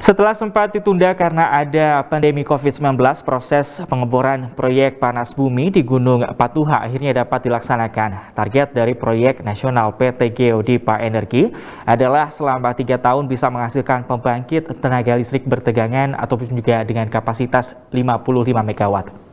Setelah sempat ditunda karena ada pandemi COVID-19, proses pengeboran proyek panas bumi di Gunung Patuha akhirnya dapat dilaksanakan. Target dari proyek nasional PT Geodipa Energi adalah selama 3 tahun bisa menghasilkan pembangkit tenaga listrik bertegangan ataupun juga dengan kapasitas 55 MW.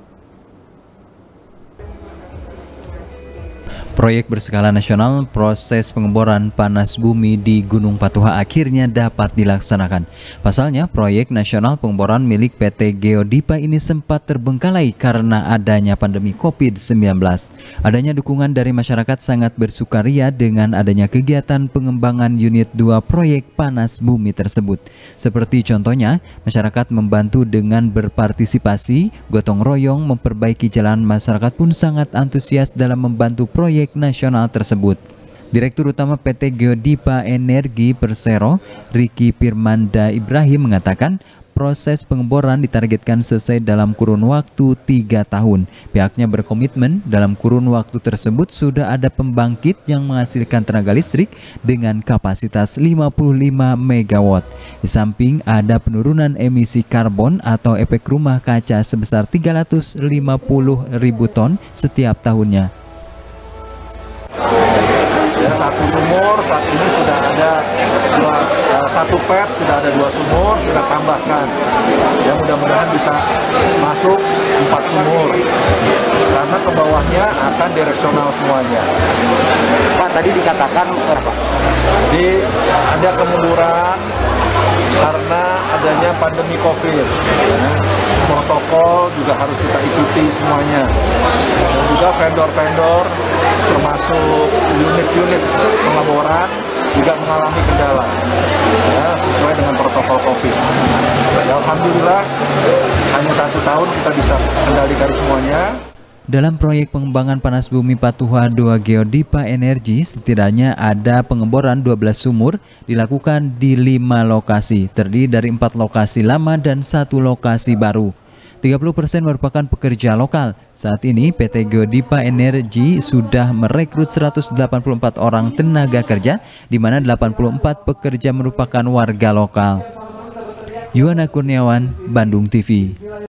Proyek berskala nasional proses pengeboran panas bumi di Gunung Patuha akhirnya dapat dilaksanakan. Pasalnya, proyek nasional pengeboran milik PT Geodipa ini sempat terbengkalai karena adanya pandemi COVID-19. Adanya dukungan dari masyarakat sangat bersukaria dengan adanya kegiatan pengembangan unit 2 proyek panas bumi tersebut. Seperti contohnya, masyarakat membantu dengan berpartisipasi, gotong royong memperbaiki jalan, masyarakat pun sangat antusias dalam membantu proyek nasional tersebut. Direktur Utama PT Geodipa Energi Persero, Riki Firmanda Ibrahim mengatakan proses pengeboran ditargetkan selesai dalam kurun waktu 3 tahun. Pihaknya berkomitmen dalam kurun waktu tersebut sudah ada pembangkit yang menghasilkan tenaga listrik dengan kapasitas 55 MW. Di samping ada penurunan emisi karbon atau efek rumah kaca sebesar 350.000 ton setiap tahunnya. Ya, satu sumur saat ini sudah ada satu PET, sudah ada 2 sumur, kita tambahkan. Ya, mudah-mudahan bisa masuk 4 sumur. Karena ke bawahnya akan direksional semuanya. Pak, tadi dikatakan apa? Jadi ada kemunduran karena adanya pandemi COVID. Ya. Protokol juga harus kita ikuti semuanya. Dan juga vendor-vendor termasuk unit-unit pengeboran juga mengalami kendala ya, sesuai dengan protokol COVID. Ya, alhamdulillah hanya 1 tahun kita bisa kendalikan semuanya. Dalam proyek pengembangan panas bumi Patuha 2 Geodipa Energi, setidaknya ada pengeboran 12 sumur dilakukan di 5 lokasi, terdiri dari 4 lokasi lama dan 1 lokasi baru. 30% merupakan pekerja lokal. Saat ini PT Geodipa Energi sudah merekrut 184 orang tenaga kerja, di mana 84 pekerja merupakan warga lokal. Yuwana Kurniawan, Bandung TV.